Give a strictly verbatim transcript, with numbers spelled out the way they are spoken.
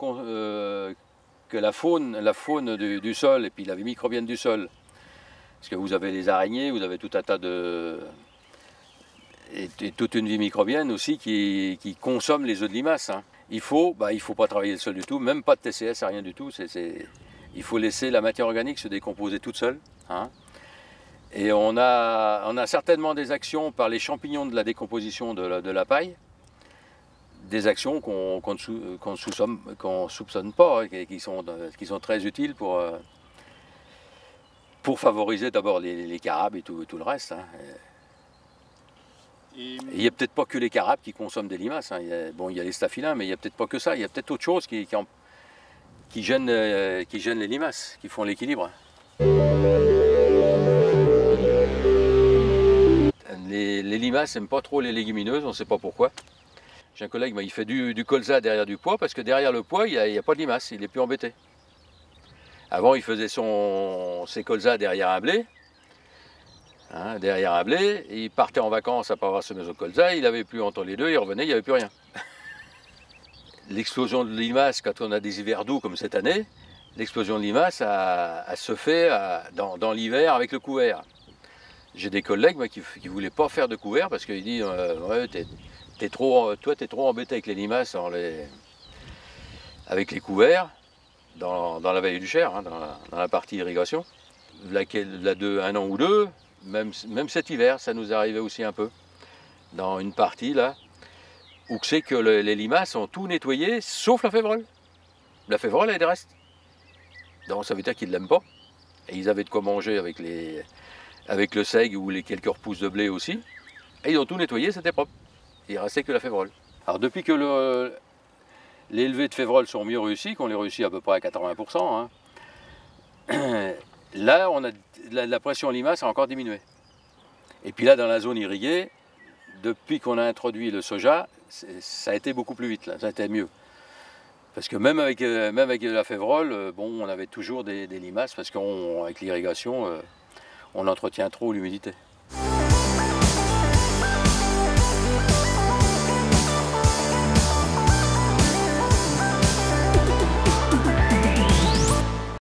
euh, que la faune, la faune du, du sol et puis la vie microbienne du sol, parce que vous avez les araignées, vous avez tout un tas de... et, et toute une vie microbienne aussi qui, qui consomme les œufs de limace. Hein. Il faut, bah, il faut pas travailler le sol du tout, même pas de T C S, rien du tout. C'est, c'est... Il faut laisser la matière organique se décomposer toute seule. Hein. Et on a, on a certainement des actions par les champignons de la décomposition de la, de la paille, des actions qu'on qu'on ne qu'on soupçonne, qu'on soupçonne pas, et qui sont, qui sont très utiles pour, pour favoriser d'abord les, les carabes et tout, tout le reste. Hein. Et il n'y a peut-être pas que les carabes qui consomment des limaces. Hein. Il y a, bon, il y a les staphylins, mais il n'y a peut-être pas que ça. Il y a peut-être autre chose qui, qui, en, qui, gêne, euh, qui gêne les limaces, qui font l'équilibre. Les, les limaces n'aiment pas trop les légumineuses, on ne sait pas pourquoi. J'ai un collègue, bah, il fait du, du colza derrière du pois, parce que derrière le pois, il n'y a, a pas de limaces, il n'est plus embêté. Avant, il faisait son, ses colzas derrière un blé, hein, derrière un blé, et il partait en vacances après avoir semé son colza, il n'avait plus entre les deux, il revenait, il n'y avait plus rien. L'explosion de limaces, quand on a des hivers doux comme cette année, l'explosion de limaces a, a se fait à, dans, dans l'hiver avec le couvert. J'ai des collègues moi, qui ne voulaient pas faire de couvert parce qu'ils disent euh, ouais, t'es, t'es trop, toi, tu es trop embêté avec les limaces, les, avec les couverts, dans, dans la vallée du Cher, hein, dans, la, dans la partie irrigation. Laquelle, là, de un an ou deux, même, même cet hiver, ça nous arrivait aussi un peu. Dans une partie, là, où c'est que le, les limaces ont tout nettoyé, sauf la févrole. La févrole, elle reste. Donc ça veut dire qu'ils ne l'aiment pas. Et ils avaient de quoi manger avec les... avec le seigle ou les quelques repousses de blé aussi. Et ils ont tout nettoyé, c'était propre. Il ne restait que la févrole. Alors depuis que le, les levées de févrole sont mieux réussies, qu'on les réussit à peu près à quatre-vingts pour cent, hein, là, on a, la, la pression limace a encore diminué. Et puis là, dans la zone irriguée, depuis qu'on a introduit le soja, ça a été beaucoup plus vite, là, ça a été mieux. Parce que même avec, même avec la févrole, bon, on avait toujours des, des limaces, parce qu'avec l'irrigation, on entretient trop l'humidité.